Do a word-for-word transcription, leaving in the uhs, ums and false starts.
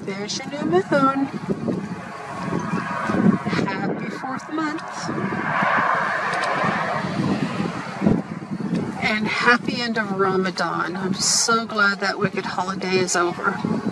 There's your new moon. Happy fourth month. And happy end of Ramadan. I'm so glad that wicked holiday is over.